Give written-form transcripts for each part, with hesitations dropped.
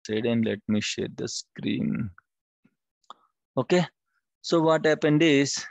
side and let me share the screen. Okay. So what happened is,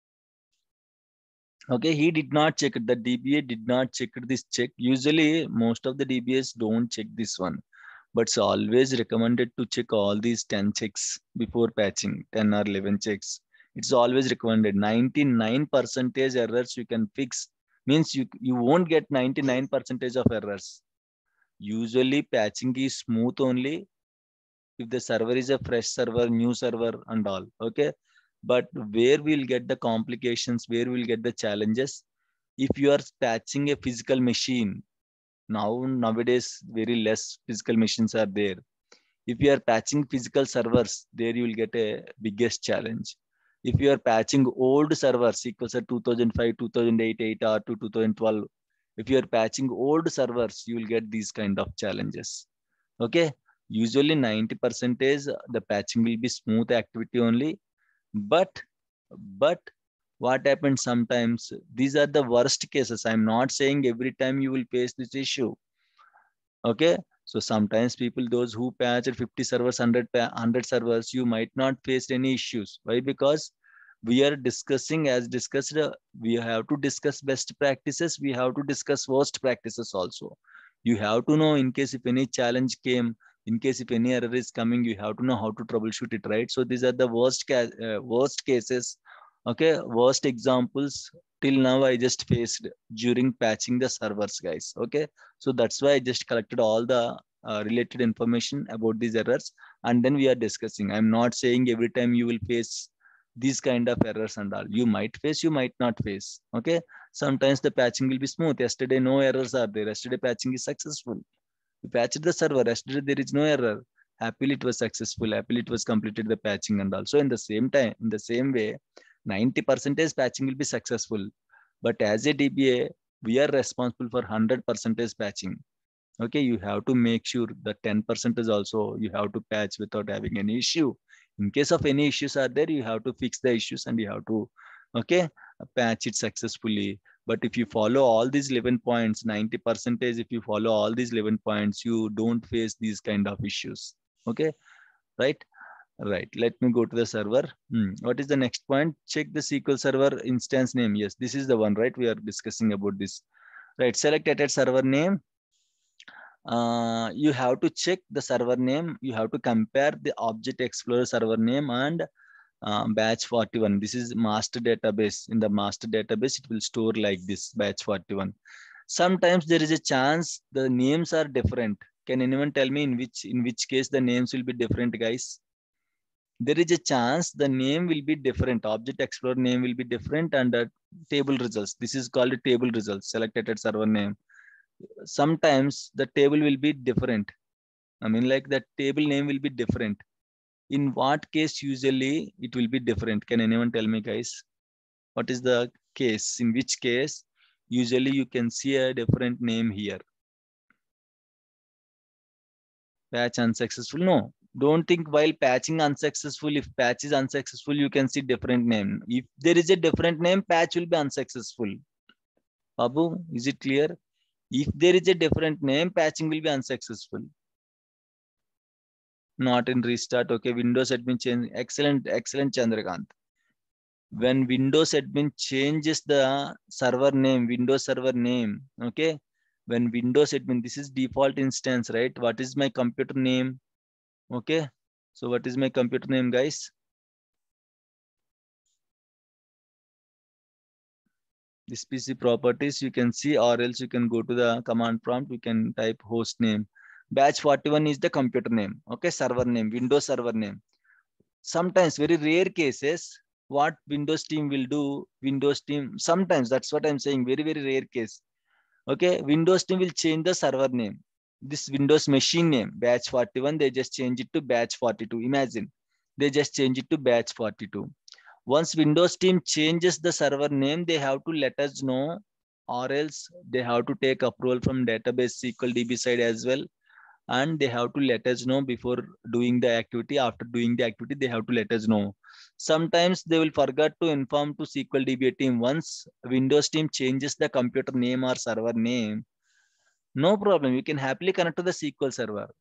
okay, he did not check it. The DBA did not check this check. Usually, most of the DBAs don't check this one, but it's always recommended to check all these 10 checks before patching, 10 or 11 checks. It's always recommended. 99% errors you can fix. Means you won't get 99% of errors. Usually, patching is smooth only if the server is a fresh server, new server and all. Okay. But where we'll get the complications, where we'll get the challenges, if you are patching a physical machine, nowadays very less physical machines are there. If you are patching physical servers, there you will get a biggest challenge. If you are patching old servers, equals to 2005, 2008, 8 or to 2012, if you are patching old servers, you will get these kind of challenges. Okay. Usually 90% the patching will be smooth activity only. But what happens sometimes, these are the worst cases. I'm not saying every time you will face this issue. Okay. So sometimes people, those who patched 50 servers, 100 servers, you might not face any issues. Why? Because we are discussing, as discussed, we have to discuss best practices. We have to discuss worst practices also. You have to know in case if any challenge came, in case if any error is coming, you have to know how to troubleshoot it, right? So these are the worst cases. Okay, worst examples till now I just faced during patching the servers, guys. Okay, so that's why I just collected all the related information about these errors, and then we are discussing. I'm not saying every time you will face these kind of errors and all. You might face, you might not face. Okay, sometimes the patching will be smooth. Yesterday no errors are there. Yesterday patching is successful. We patched the server. Yesterday there is no error. Happily it was successful. Happily it was completed the patching and also in the same time, in the same way, 90% patching will be successful. But as a DBA, we are responsible for 100% patching. Okay, you have to make sure that 10% is also you have to patch without having any issue. In case of any issues are there, you have to fix the issues and you have to, okay, patch it successfully. But if you follow all these 11 points, 90%, if you follow all these 11 points, you don't face these kind of issues. Okay, right? Right. Let me go to the server. What is the next point? Check the SQL Server instance name. Yes, this is the one, right? We are discussing about this. Right. Select at server name. You have to check the server name. You have to compare the Object Explorer server name and batch 41. This is master database. In the master database, it will store like this, batch 41. Sometimes there is a chance the names are different. Can anyone tell me in which case the names will be different, guys? There is a chance the name will be different. Object Explorer name will be different and table results. This is called table results. Selected at server name. Sometimes the table will be different. I mean, like the table name will be different. In what case usually it will be different? Can anyone tell me, guys? What is the case? In which case usually you can see a different name here? Patch unsuccessful? No. Don't think while patching unsuccessful, if patch is unsuccessful, you can see different name. If there is a different name, patch will be unsuccessful. Babu, is it clear? If there is a different name, patching will be unsuccessful. Not in restart. Okay, Windows admin change. Excellent, excellent, Chandrakant. When Windows admin changes the server name, Windows server name, okay? When Windows admin, this is default instance, right? What is my computer name? Okay, so what is my computer name, guys? This PC properties you can see, or else you can go to the command prompt. You can type host name. Batch 41 is the computer name. Okay, server name, Windows server name. Sometimes, very rare cases, what Windows team will do, Windows team, sometimes that's what I'm saying, very, very rare case. Okay, Windows team will change the server name. This Windows machine name, batch 41, they just change it to batch 42. Imagine, they just change it to batch 42. Once Windows team changes the server name, they have to let us know, or else they have to take approval from database SQL DB side as well. And they have to let us know before doing the activity. After doing the activity, they have to let us know. Sometimes they will forget to inform to SQL DB team. Once Windows team changes the computer name or server name, no problem. You can happily connect to the SQL server.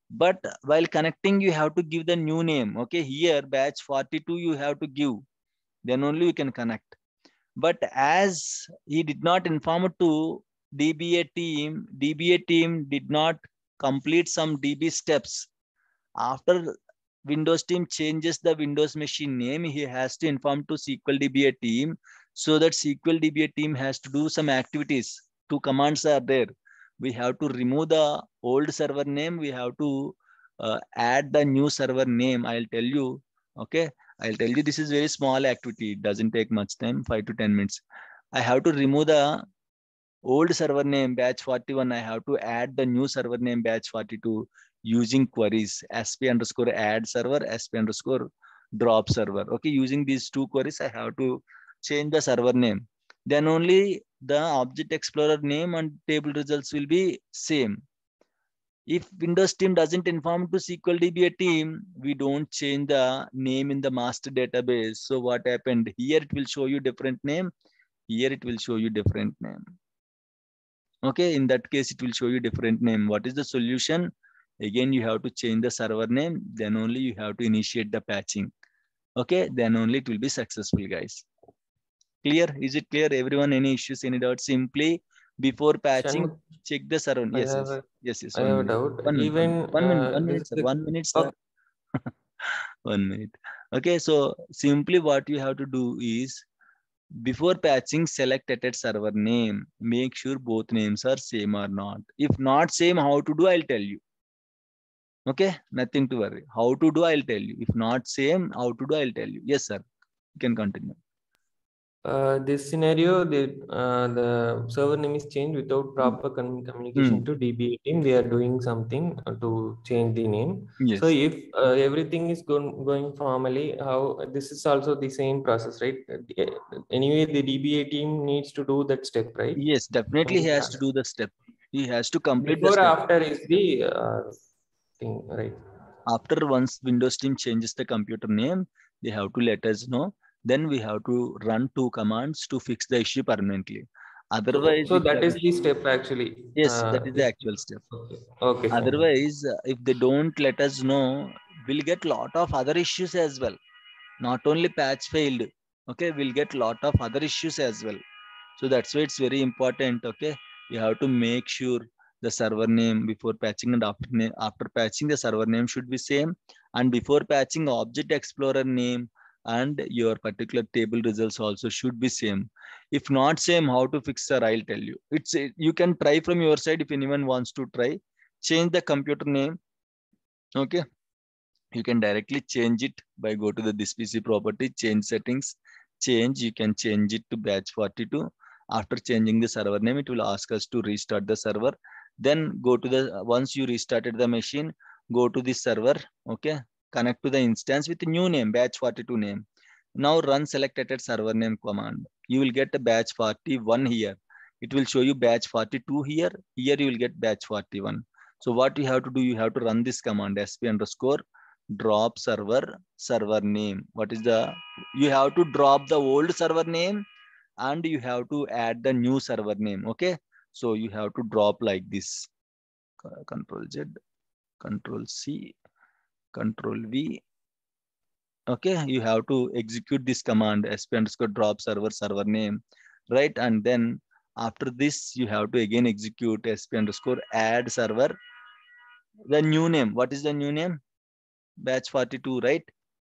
But while connecting, you have to give the new name. Okay, here batch 42 you have to give, then only you can connect. But as he did not inform to DBA team did not complete some DB steps. After Windows team changes the Windows machine name, he has to inform to SQL DBA team, so that SQL DBA team has to do some activities. Two commands are there. We have to remove the old server name. We have to add the new server name. I'll tell you. Okay. I'll tell you, this is very small activity. It doesn't take much time, 5 to 10 minutes. I have to remove the old server name batch 41. I have to add the new server name batch 42 using queries sp underscore add server, sp underscore drop server. Okay, using these two queries, I have to change the server name. Then only the object explorer name and table results will be same. If Windows team doesn't inform to SQL DBA team, we don't change the name in the master database. So what happened here? It will show you different name. Here it will show you different name. Okay, in that case, it will show you different name. What is the solution? Again, you have to change the server name. Then only you have to initiate the patching. Okay, then only it will be successful, guys. Clear? Is it clear? Everyone, any issues, any doubts? Simply before patching, check the server. Yes, yes. I have a 1 minute. doubt. 1 minute. Even 1 minute. 1 minute, this sir. is 1 minute, sir. okay. 1 minute. Okay, so simply what you have to do is, before patching, select at server name. Make sure both names are same or not. If not same, how to do, I'll tell you. Okay, nothing to worry. How to do, I'll tell you. If not same, how to do, I'll tell you. Yes, sir. You can continue. This scenario, the server name is changed without proper communication to DBA team. They are doing something to change the name. Yes. So if everything is going formally, how this is also the same process, right? Anyway, the DBA team needs to do that step, right? Yes, definitely he has to do the step. He has to complete the Before step. after is the thing, right? After once Windows team changes the computer name, they have to let us know. Then we have to run 2 commands to fix the issue permanently. Otherwise, So that is the step actually. yes, that is the actual step. Okay, fine. Otherwise, if they don't let us know, we'll get lot of other issues as well. Not only patch failed, okay, we'll get lot of other issues as well. So that's why it's very important. Okay, you have to make sure the server name before patching and after patching, the server name should be same, and before patching, object explorer name and your particular table results also should be same. If not same, how to fix, sir? I'll tell you. You can try from your side. If anyone wants to try, change the computer name. Okay, you can directly change it by go to the this PC property, change settings, change. You can change it to batch 42. After changing the server name, it will ask us to restart the server. Then go to the, once you restarted the machine, go to the server. Okay, connect to the instance with new name, batch 42 name. Now run selected server name command. You will get a batch 41 here. It will show you batch 42 here. Here you will get batch 41. So what you have to do, you have to run this command sp underscore drop server name. What is the, you have to drop the old server name and you have to add the new server name. Okay, so you have to drop like this, control Z, control C, control V. Okay, you have to execute this command sp underscore drop server name, right? And then after this, you have to again execute sp underscore add server, the new name. What is the new name? Batch 42, right?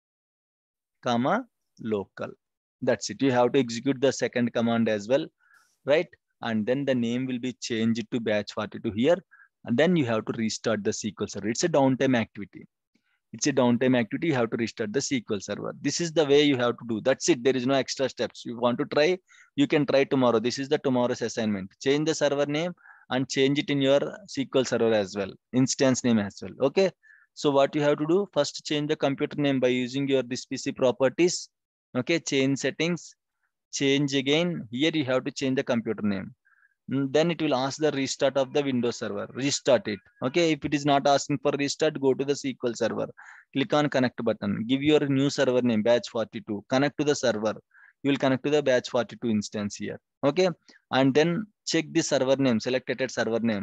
Comma local. That's it. You have to execute the second command as well, right? And then the name will be changed to batch 42 here. And then you have to restart the SQL server. It's a downtime activity. It's a downtime activity. You have to restart the SQL server. This is the way you have to do. That's it. There is no extra steps. You want to try, you can try tomorrow. This is the tomorrow's assignment. Change the server name and change it in your SQL server as well. Instance name as well. Okay. So what you have to do, first change the computer name by using your this PC properties. Okay. Change settings, change again. Here you have to change the computer name. Then it will ask the restart of the Windows server. Restart it. Okay, if it is not asking for restart, go to the SQL server. Click on connect button. Give your new server name, batch 42. Connect to the server. You will connect to the batch 42 instance here. Okay, and then check the server name, selected server name.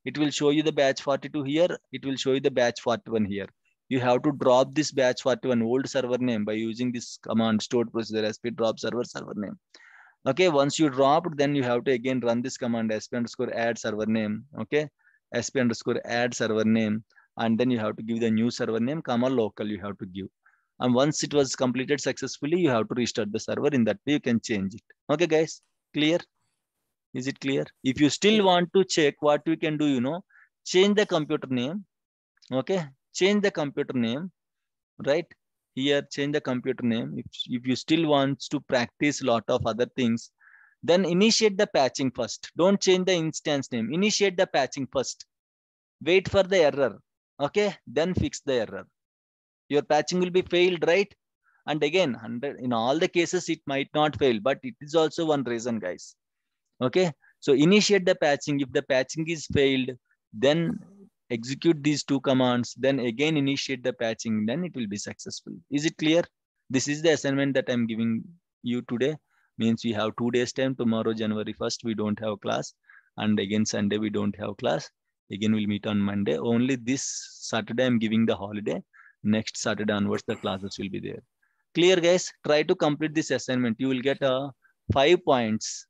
It will show you the batch 42 here. It will show you the batch 41 here. You have to drop this batch 41 old server name by using this command stored procedure sp drop server name. Okay, once you dropped, then you have to again run this command sp_add server name. Okay, sp_add server name, and then you have to give the new server name, comma local you have to give. And once it was completed successfully, you have to restart the server. In that way, you can change it. Okay, guys, clear? Is it clear? If you still want to check, what we can do, change the computer name. Okay, change the computer name, right? Here, change the computer name. If you still want to practice a lot of other things, then initiate the patching first. Don't change the instance name. Initiate the patching first. Wait for the error. Okay, then fix the error. Your patching will be failed, right? And again, in all the cases, it might not fail, but it is also one reason, guys. Okay, so initiate the patching. If the patching is failed, then execute these two commands, then again initiate the patching, then it will be successful. Is it clear? This is the assignment that I'm giving you today. Means we have 2 days time. Tomorrow, January 1st, we don't have class. And again, Sunday, we don't have class. Again, we'll meet on Monday. Only this Saturday, I'm giving the holiday. Next Saturday onwards, the classes will be there. Clear, guys? Try to complete this assignment. You will get 5 points.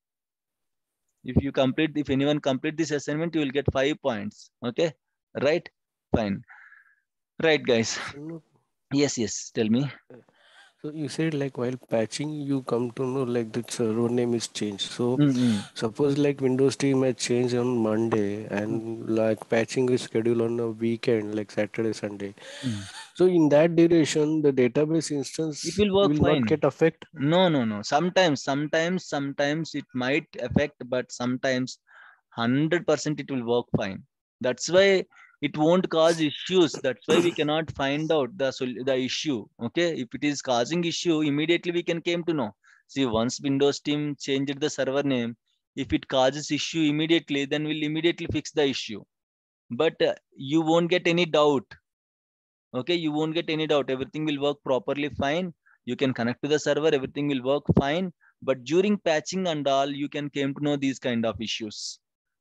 If anyone complete this assignment, you will get 5 points. Okay, right? Fine. Right, guys. Yes, tell me. So you said like while patching, you come to know like the server name is changed. So suppose like Windows team has changed on Monday and like patching is scheduled on a weekend, like Saturday, Sunday. So in that duration, the database instance it will work fine. Not get affected. No. Sometimes it might affect, but sometimes 100% it will work fine. That's why it won't cause issues. That's why we cannot find out the issue. Okay, if it is causing issue, immediately we can came to know. See, once Windows team changed the server name, if it causes issue immediately, then we'll immediately fix the issue. But you won't get any doubt. Okay, you won't get any doubt. Everything will work properly fine. You can connect to the server. Everything will work fine. But during patching and all, you can came to know these kind of issues.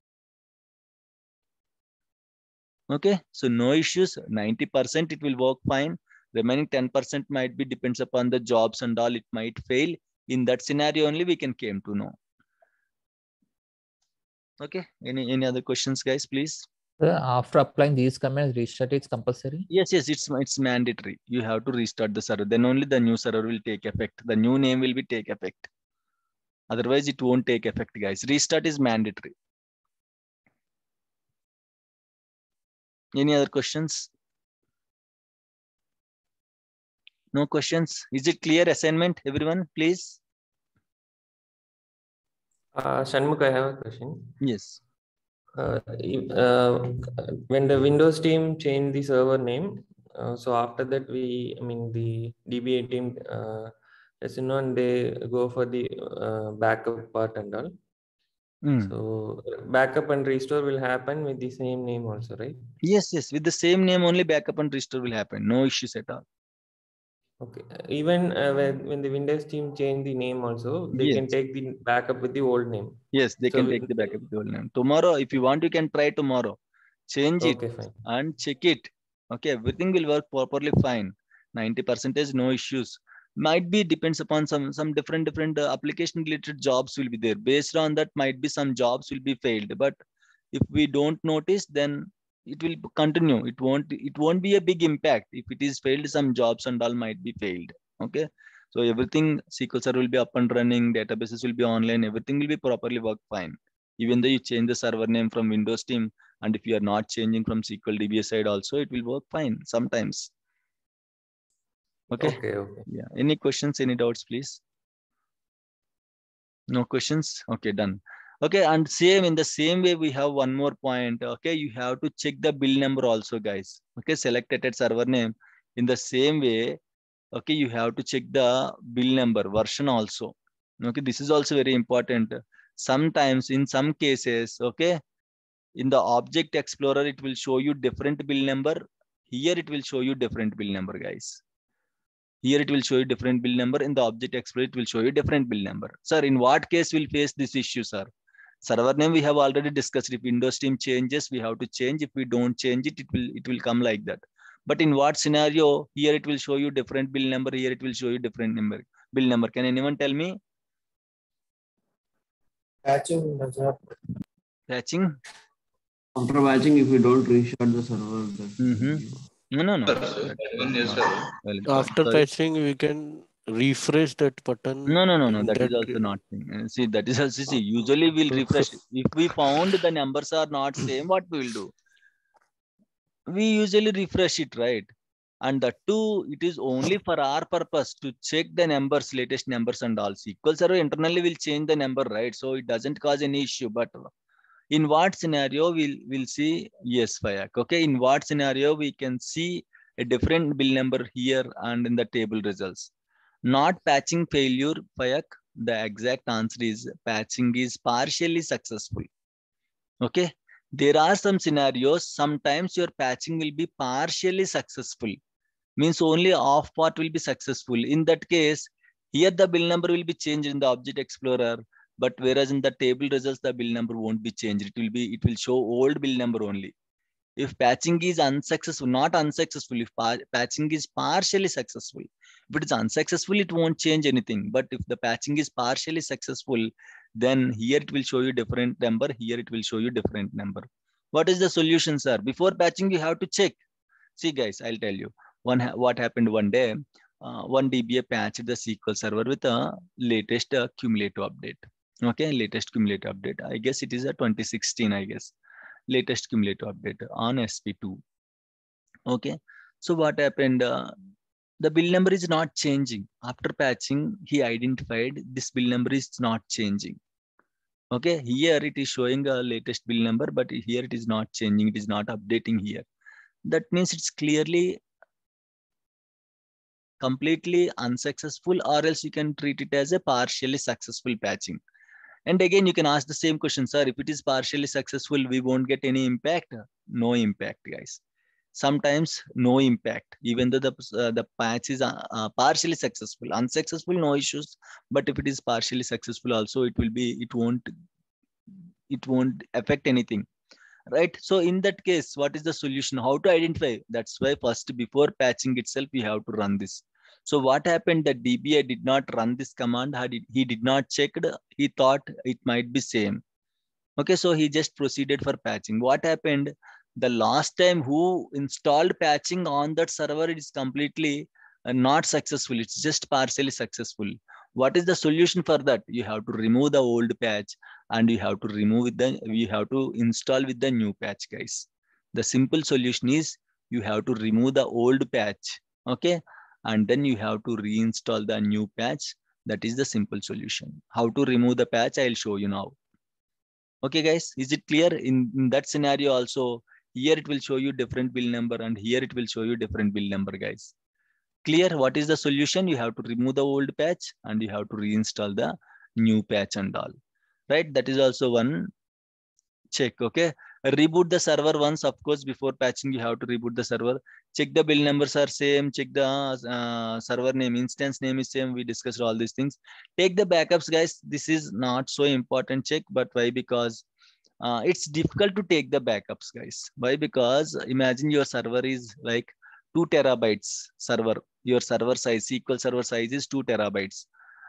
Okay, so no issues. 90% it will work fine. Remaining 10% might be depends upon the jobs and all. It might fail. In that scenario only we can came to know. Okay, any other questions, guys, please? After applying these commands, restart is compulsory? Yes, it's mandatory. You have to restart the server. Then only the new server will take effect. The new name will be take effect. Otherwise, it won't take effect, guys. Restart is mandatory. Any other questions? No questions? Is it clear assignment, everyone, please? Shanmukh, I have a question. Yes. When the Windows team changed the server name, so after that the DBA team, and they go for the backup part and all. So backup and restore will happen with the same name also, right? Yes, with the same name only backup and restore will happen. No issues at all. Okay. Even when the Windows team change the name also, they can take the backup with the old name. Yes, they can take the backup with the old name. Tomorrow, if you want, you can try tomorrow. Change it and check it. Okay, everything will work properly fine. 90% no issues. Might be depends upon some different application related jobs will be there. Based on that, might be some jobs will be failed. But if we don't notice, then it will continue. It won't be a big impact. If it is failed, some jobs and all might be failed. Okay, so everything SQL Server will be up and running, databases will be online, everything will be properly work fine. Even though you change the server name from Windows team, and if you are not changing from SQL DBA side also, it will work fine sometimes. Okay. Yeah. Any questions, any doubts, please? No questions? Okay, done. Okay, and same in the same way, we have one more point. Okay, you have to check the bill number also, guys. Okay, selected server name. In the same way, okay, you have to check the bill number version also. Okay, this is also very important. Sometimes in some cases, okay, in the Object Explorer, it will show you different bill number. Here it will show you different bill number, guys. Here it will show you different bill number. In the Object Explorer, it will show you different bill number. Sir, in what case we'll face this issue, sir? Server name we have already discussed. If Windows team changes, we have to change. If we don't change it, it will come like that. But in what scenario? Here it will show you different bill number. Here it will show you different bill number. Can anyone tell me? Patching does not. Patching? After patching, if we don't restart the server, No. After patching, we can refresh that button. No. That is also not thing. See, that is also, see, usually we'll refresh it. If we found the numbers are not same, what we will do? We usually refresh it, right? And the two, it is only for our purpose to check the numbers, latest numbers and all. SQL Server internally will change the number, right? So it doesn't cause any issue. But in what scenario we'll see? Yes, Fayak. Okay, in what scenario we can see a different bill number here and in the table results. Not patching failure, Fayak. The exact answer is patching is partially successful. Okay. There are some scenarios, sometimes your patching will be partially successful. Means only half part will be successful. In that case, here the bill number will be changed in the Object Explorer, but whereas in the table results, the bill number won't be changed. It will show old bill number only. If patching is unsuccessful, not unsuccessful, if patching is partially successful. If it is unsuccessful, it won't change anything. But if the patching is partially successful, then here it will show you different number. Here it will show you different number. What is the solution, sir? Before patching, you have to check. See, guys, I'll tell you. What happened one day, one DBA patched the SQL Server with a latest cumulative update. Okay, latest cumulative update. I guess it is a 2016, I guess. Latest cumulative update on SP2. Okay, so what happened? The bill number is not changing. After patching, he identified this bill number is not changing. Okay, here it is showing a latest bill number, but here it is not changing. It is not updating here. That means it's clearly completely unsuccessful, or else you can treat it as a partially successful patching. And again, you can ask the same question, sir, if it is partially successful, we won't get any impact. No impact, guys. Sometimes no impact, even though the patch is partially successful. Unsuccessful, no issues. But if it is partially successful also, it won't affect anything. Right? So in that case, what is the solution? How to identify? That's why first, before patching itself, we have to run this. So what happened? The DBA did not run this command. He did not check it. He thought it might be same. Okay, so he just proceeded for patching. What happened? The last time who installed patching on that server, it is completely not successful. It's just partially successful. What is the solution for that? You have to remove the old patch and you have to install with the new patch, guys. The simple solution is you have to remove the old patch. Okay. And then you have to reinstall the new patch. That is the simple solution. How to remove the patch, I'll show you now. Okay, guys, is it clear? In that scenario also, here it will show you different bill number and here it will show you different bill number, guys. Clear? What is the solution? You have to remove the old patch and you have to reinstall the new patch and all. Right? That is also one check. Okay. Reboot the server once, of course, before patching, you have to reboot the server. Check the bill numbers are same. Check the server name, instance name is same. We discussed all these things. Take the backups, guys. This is not so important check, but why? Because it's difficult to take the backups, guys. Why? Because imagine your server is like 2 terabytes server. Your server size, SQL Server size is 2 terabytes.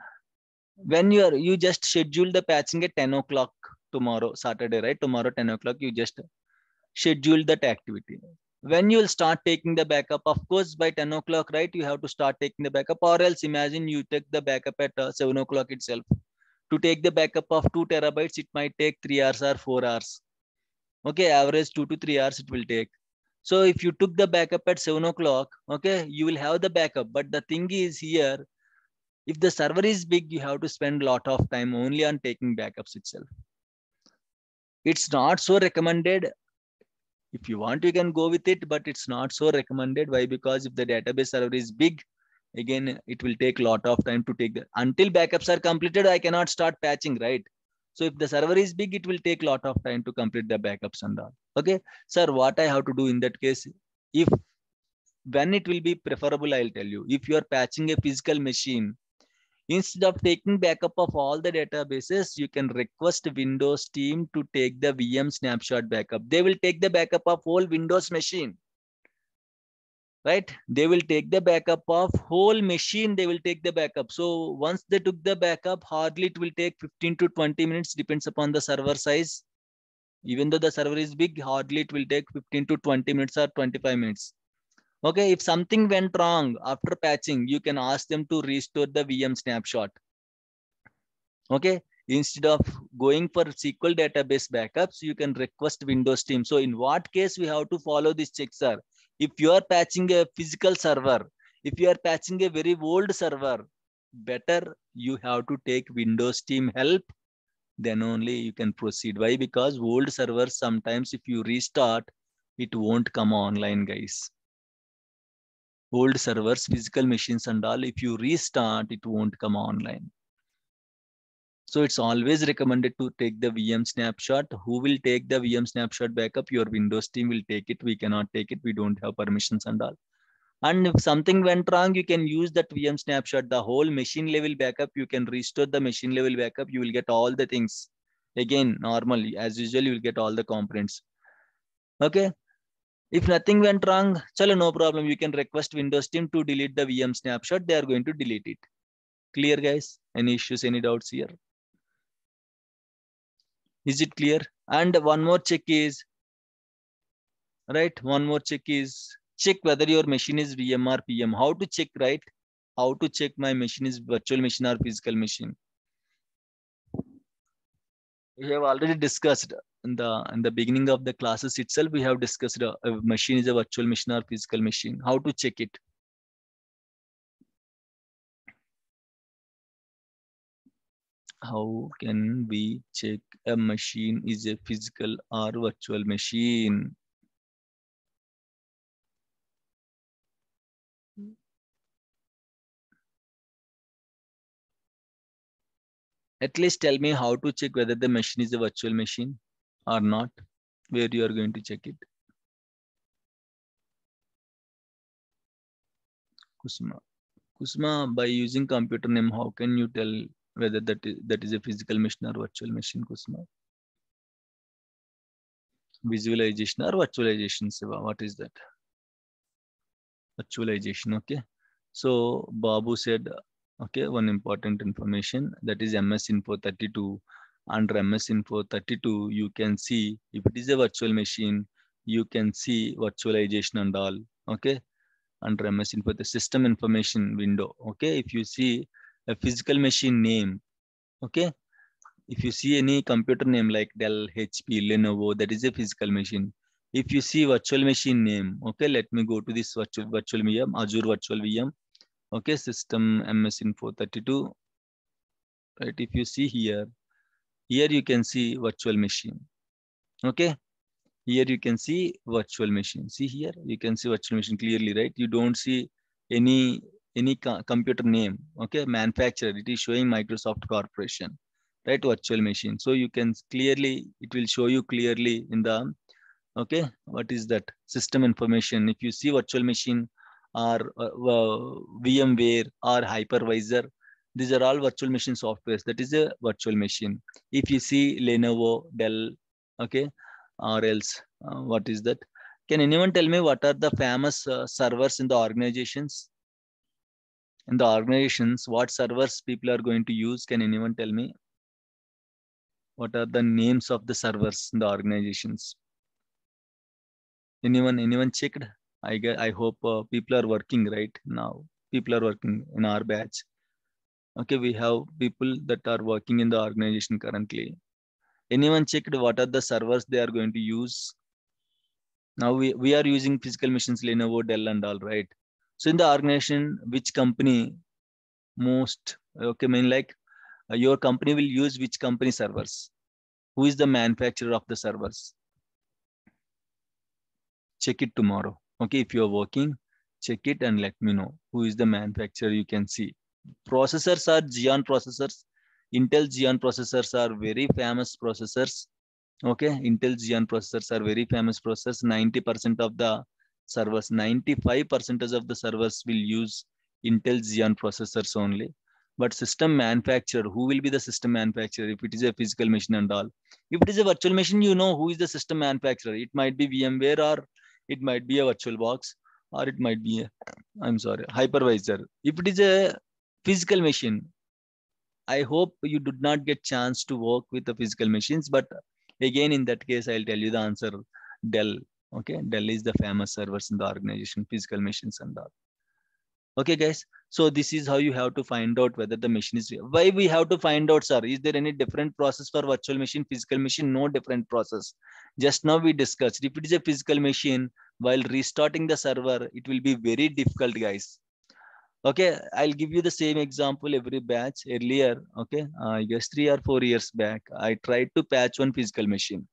When you just schedule the patching at 10 o'clock tomorrow, Saturday, right? Tomorrow, 10 o'clock, you just schedule that activity. When you will start taking the backup, of course, by 10 o'clock, right? You have to start taking the backup, or else imagine you take the backup at 7 o'clock itself. To take the backup of 2 terabytes, it might take 3 hours or 4 hours. Okay, average 2 to 3 hours it will take. So if you took the backup at 7 o'clock, okay, you will have the backup. But the thing is here, if the server is big, you have to spend a lot of time only on taking backups itself. It's not so recommended. If you want, you can go with it, but it's not so recommended. Why? Because if the database server is big, again, it will take a lot of time to take until backups are completed, I cannot start patching, right? So if the server is big, it will take a lot of time to complete the backups and all. Okay, sir, what I have to do in that case, when it will be preferable, I'll tell you. If you are patching a physical machine, Instead of taking backup of all the databases, you can request Windows team to take the VM snapshot backup. They will take the backup of whole Windows machine, right? They will take the backup of whole machine. They will take the backup. So once they took the backup, hardly it will take 15 to 20 minutes, depends upon the server size. Even though the server is big, hardly it will take 15 to 20 minutes or 25 minutes. Okay, if something went wrong after patching, you can ask them to restore the VM snapshot. Okay, instead of going for SQL database backups, you can request Windows team. So in what case we have to follow this check, sir? If you are patching a physical server, if you are patching a very old server, better you have to take Windows team help, then only you can proceed. Why? Because old servers, sometimes if you restart, it won't come online, guys. Old servers, physical machines and all, if you restart, it won't come online. So it's always recommended to take the VM snapshot. Who will take the VM snapshot backup? Your Windows team will take it. We cannot take it. We don't have permissions and all. And if something went wrong, you can use that VM snapshot, the whole machine level backup. You can restore the machine level backup. You will get all the things. Again, normally, as usual, you will get all the components. Okay. If nothing went wrong, chalo, no problem. You can request Windows team to delete the VM snapshot. They are going to delete it. Clear, guys? Any issues, any doubts here? Is it clear? And one more check is, right? One more check is, check whether your machine is VM or PM. How to check, right? How to check my machine is virtual machine or physical machine? We have already discussed in the beginning of the classes itself. We have discussed a machine is a virtual machine or physical machine. How to check it? How can we check a machine is a physical or virtual machine? At least tell me how to check whether the machine is a virtual machine or not, where you are going to check it. Kusma, by using computer name, how can you tell whether that is a physical machine or virtual machine, Kusma? Visualization or virtualization, Siva, what is that? Virtualization, okay. So Babu said, okay, one important information, that is MS Info 32. Under MS Info 32, you can see if it is a virtual machine, you can see virtualization and all, okay. Under MS Info, the system information window, okay. If you see a physical machine name, okay. If you see any computer name like Dell, HP, Lenovo, that is a physical machine. If you see virtual machine name, okay, let me go to this virtual VM, Azure Virtual VM, okay, system MS Info 32, right? If you see here you can see virtual machine, okay. Here you can see virtual machine. See here, you can see virtual machine clearly, right? You don't see any computer name, okay, manufacturer. It is showing Microsoft Corporation, right? Virtual machine. So you can clearly, it will show you clearly in the, okay, what is that? System information. If you see virtual machine or VMware or hypervisor, these are all virtual machine softwares. That is a virtual machine. If you see Lenovo, Dell, okay, or else what is that? Can anyone tell me what are the famous servers in the organizations? In the organizations, what servers people are going to use? Can anyone tell me? What are the names of the servers in the organizations? Anyone checked? I hope people are working right now. People are working in our batch. Okay, we have people that are working in the organization currently. Anyone checked what are the servers they are going to use? Now we are using physical machines, Lenovo, Dell and all, right? So in the organization, which company most, okay, I mean like your company will use which company servers? Who is the manufacturer of the servers? Check it tomorrow. Okay, if you are working, check it and let me know who is the manufacturer. You can see processors are Xeon processors. Intel Xeon processors are very famous processors. Okay, Intel Xeon processors are very famous processors. 90% of the servers, 95% of the servers will use Intel Xeon processors only. But system manufacturer, who will be the system manufacturer if it is a physical machine and all? If it is a virtual machine, you know who is the system manufacturer. It might be VMware, or it might be a VirtualBox, or it might be a, hypervisor. If it is a physical machine, I hope you did not get chance to work with the physical machines, but again, in that case, I'll tell you the answer, Dell. Okay, Dell is the famous servers in the organization, physical machines and all. Okay, guys. So this is how you have to find out whether the machine is. Why we have to find out, sir? Is there any different process for virtual machine, physical machine? No different process. Just now we discussed. If it is a physical machine, while restarting the server, it will be very difficult, guys. Okay, I'll give you the same example every batch earlier. Okay, I guess 3 or 4 years back, I tried to patch one physical machine.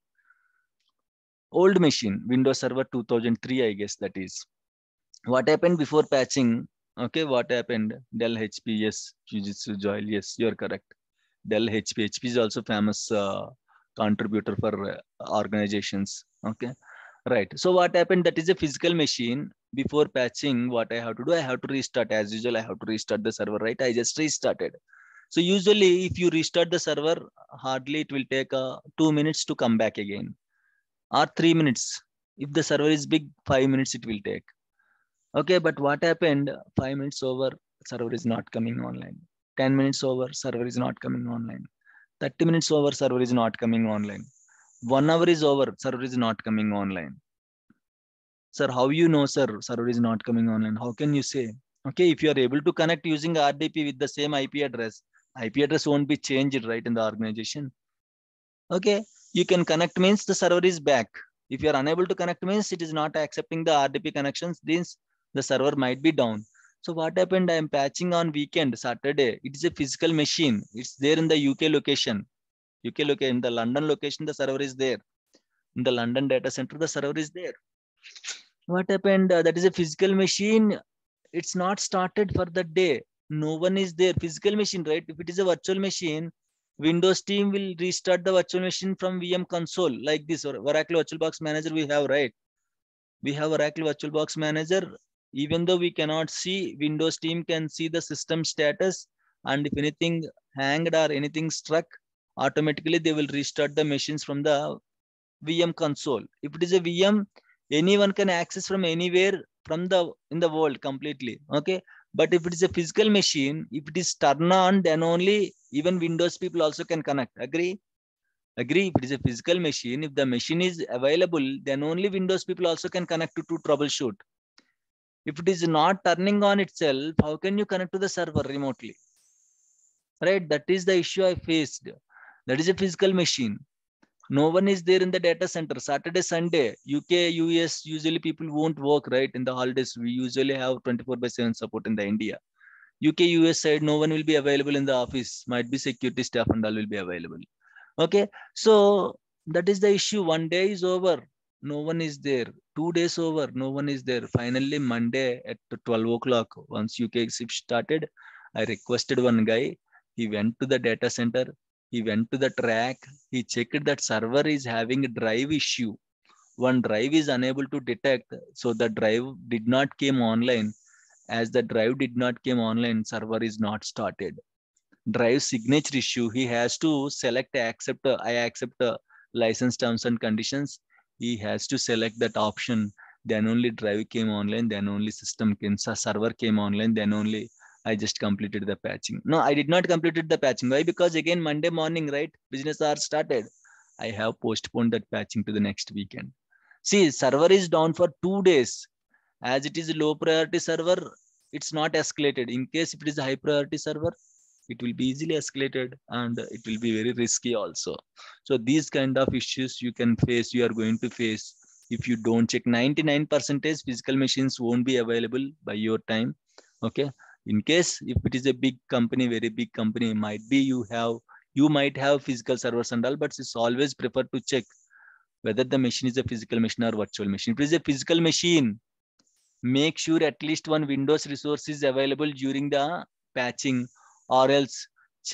Old machine, Windows Server 2003, I guess that is. What happened before patching? Okay, what happened? Dell HP, yes, Fujitsu Joyle, yes, you're correct. Dell HP, HP is also famous contributor for organizations. Okay, right. So what happened? That is a physical machine. Before patching, what I have to do, I have to restart. As usual, I have to restart the server, right? I just restarted. So usually, if you restart the server, hardly it will take 2 minutes to come back again, or 3 minutes. If the server is big, 5 minutes it will take. Okay, but what happened? 5 minutes over, server is not coming online. 10 minutes over, server is not coming online. 30 minutes over, server is not coming online. 1 hour is over, server is not coming online. Sir, how you know, sir, server is not coming online? How can you say? Okay, if you are able to connect using RDP with the same IP address won't be changed, right, in the organization. Okay, you can connect means the server is back. If you are unable to connect means it is not accepting the RDP connections, means the server might be down. So what happened? I am patching on weekend, Saturday. It is a physical machine. It's there in the UK location. In the London location, the server is there. In the London data center, the server is there. What happened? That is a physical machine. It's not started for the day. No one is there. Physical machine, right? If it is a virtual machine, Windows team will restart the virtual machine from VM console like this, or Oracle VirtualBox Manager we have, right? We have Oracle VirtualBox Manager. Even though we cannot see, Windows team can see the system status, and if anything hanged or anything struck, automatically they will restart the machines from the VM console. If it is a VM, anyone can access from anywhere from in the world completely. Okay, but if it is a physical machine, if it is turned on, then only even Windows people also can connect. Agree? Agree. If it is a physical machine, if the machine is available, then only Windows people also can connect to troubleshoot. If it is not turning on itself, how can you connect to the server remotely? Right? That is the issue I faced. That is a physical machine. No one is there in the data center. Saturday, Sunday, UK, US, usually people won't work, right? In the holidays, we usually have 24/7 support in the India. UK, US side, no one will be available in the office. Might be security staff and all will be available. Okay, so that is the issue. 1 day is over, no one is there. 2 days over, no one is there. Finally, Monday at 12 o'clock, once UK shift started, I requested one guy. He went to the data center. He went to the track. He checked that server is having a drive issue. One drive is unable to detect. So the drive did not came online. As the drive did not came online, server is not started. Drive signature issue. He has to select I accept license terms and conditions. He has to select that option. Then only drive came online. Then only system came, server came online. Then only I just completed the patching. No, I did not completed the patching. Why? Because again, Monday morning, right? Business hours started. I have postponed that patching to the next weekend. See, server is down for 2 days. As it is a low priority server, it's not escalated. In case if it is a high priority server, it will be easily escalated and it will be very risky also. So these kind of issues you can face, you are going to face if you don't check. 99% physical machines won't be available by your time. Okay. In case if it is a big company, very big company, might be you might have physical servers and all, but it's always preferred to check whether the machine is a physical machine or virtual machine. If it is a physical machine, make sure at least one Windows resource is available during the patching, or else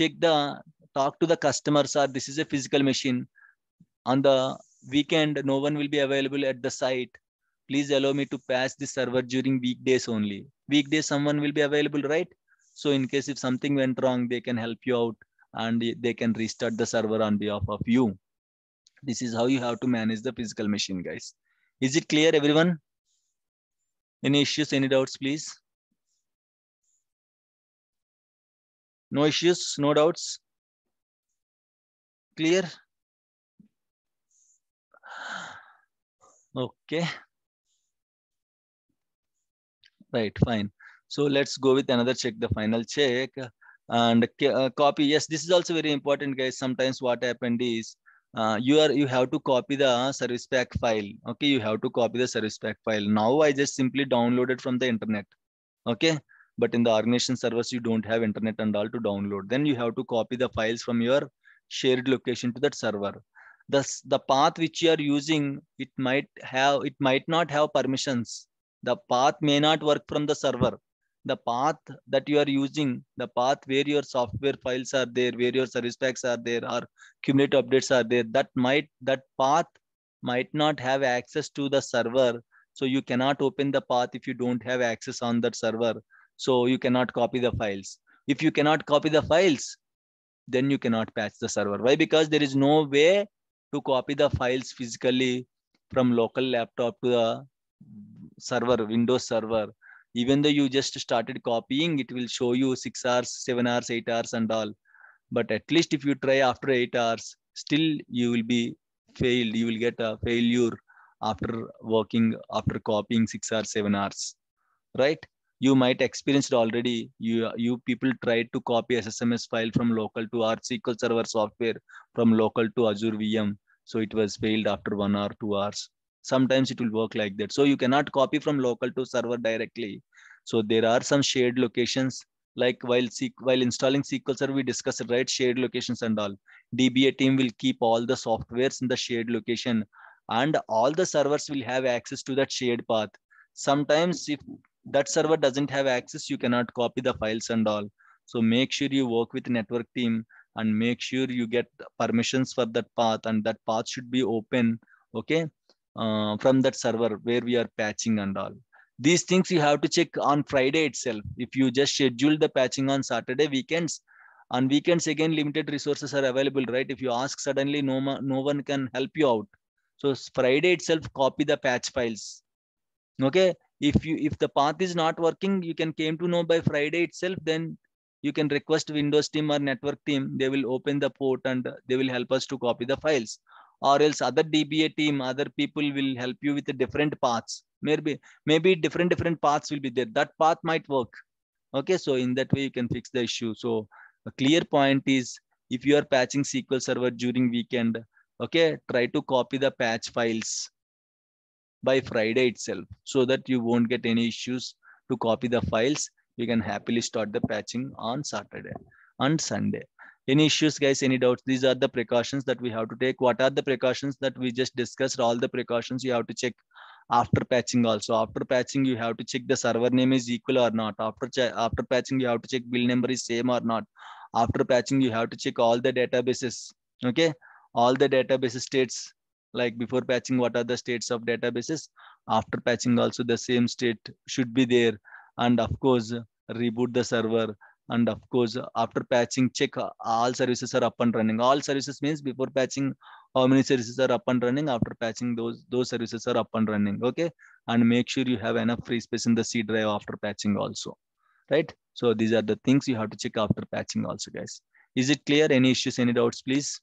talk to the customers, or this is a physical machine. On the weekend, no one will be available at the site. Please allow me to patch the server during weekdays only. Weekdays, someone will be available, right? So in case if something went wrong, they can help you out and they can restart the server on behalf of you. This is how you have to manage the physical machine, guys. Is it clear, everyone? Any issues, any doubts, please? No issues, no doubts? Clear? Okay. Right, fine. So let's go with another check, the final check. And copy. Yes, this is also very important, guys. Sometimes what happened is you have to copy the service pack file. Okay, you have to copy the service pack file. Now I just simply downloaded from the internet. Okay, but in the organization servers you don't have internet and all to download. Then you have to copy the files from your shared location to that server. Thus, the path which you are using, it might not have permissions. The path may not work from the server. The path that you are using, the path where your software files are there, where your service packs are there, or cumulative updates are there, that path might not have access to the server. So you cannot open the path if you don't have access on that server. So you cannot copy the files. If you cannot copy the files, then you cannot patch the server. Why? Because there is no way to copy the files physically from local laptop to the server, Windows server. Even though you just started copying, it will show you 6 hours, 7 hours, 8 hours and all. But at least if you try after 8 hours, still you will be failed. You will get a failure after after copying 6 or 7 hours, right? You might experience it already. You people tried to copy SSMS file from local to our SQL Server software from local to Azure VM. So it was failed after 1 or 2 hours. Sometimes it will work like that. So you cannot copy from local to server directly. So there are some shared locations, like while installing SQL Server, we discussed it, right? Shared locations and all. DBA team will keep all the softwares in the shared location, and all the servers will have access to that shared path. Sometimes if that server doesn't have access, you cannot copy the files and all. So make sure you work with network team and make sure you get permissions for that path, and that path should be open, okay, from that server where we are patching and all. These things you have to check on Friday itself. If you just schedule the patching on Saturday, weekends, on weekends again limited resources are available, right? If you ask suddenly, no one can help you out. So Friday itself, copy the patch files. Okay, if the path is not working, you can came to know by Friday itself. Then you can request Windows team or network team. They will open the port and they will help us to copy the files. Or else other DBA team, other people will help you with the different paths. Maybe different paths will be there. That path might work. Okay, so in that way you can fix the issue. So a clear point is, if you are patching SQL Server during weekend, okay, try to copy the patch files by Friday itself, so that you won't get any issues to copy the files. You can happily start the patching on Saturday and Sunday. Any issues, guys? Any doubts? These are the precautions that we have to take. What are the precautions that we just discussed? All the precautions you have to check after patching also. After patching, you have to check the server name is equal or not. After patching, you have to check bill number is same or not. After patching, you have to check all the databases. Okay, all the database states, like before patching, what are the states of databases? After patching also the same state should be there. And of course, reboot the server. And of course, after patching, check all services are up and running. All services means before patching, how many services are up and running. After patching, those services are up and running. Okay, and make sure you have enough free space in the C drive after patching also, right? So these are the things you have to check after patching also, guys. Is it clear? Any issues, any doubts, please?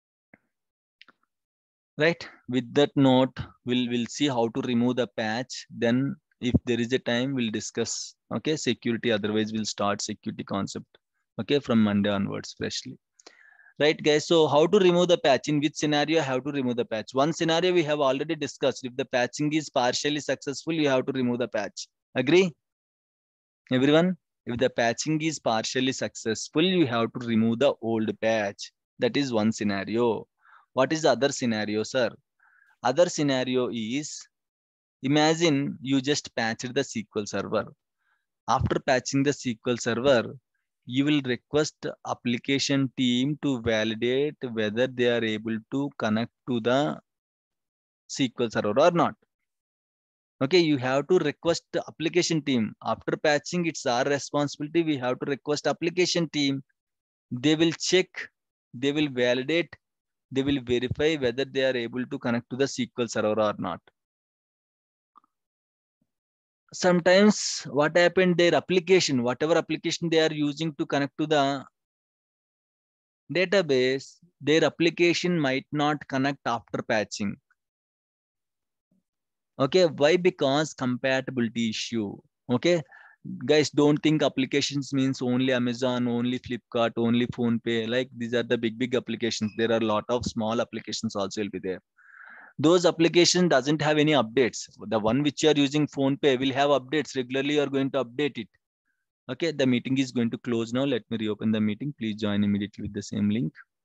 Right, with that note, we'll see how to remove the patch. Then if there is a time, we'll discuss, okay, security. Otherwise we'll start security concept, okay, from Monday onwards freshly. Right, guys? So how to remove the patch? In which scenario I have to remove the patch? One scenario we have already discussed. If the patching is partially successful, you have to remove the patch. Agree, everyone? If the patching is partially successful, you have to remove the old patch. That is one scenario. What is the other scenario, sir? Other scenario is, imagine you just patched the SQL Server. After patching the SQL Server, you will request application team to validate whether they are able to connect to the SQL Server or not. Okay, you have to request the application team. After patching, it's our responsibility. We have to request application team. They will check, they will validate, they will verify whether they are able to connect to the SQL server or not. Sometimes what happened, their application, whatever application they are using to connect to the database, their application might not connect after patching. Okay, why? Because compatibility issue. Okay, guys, don't think applications means only Amazon, only Flipkart, only PhonePe. Like these are the big applications. There are a lot of small applications also will be there. Those applications doesn't have any updates. The one which you are using PhonePe will have updates regularly. You are going to update it. Okay, the meeting is going to close now. Let me reopen the meeting. Please join immediately with the same link.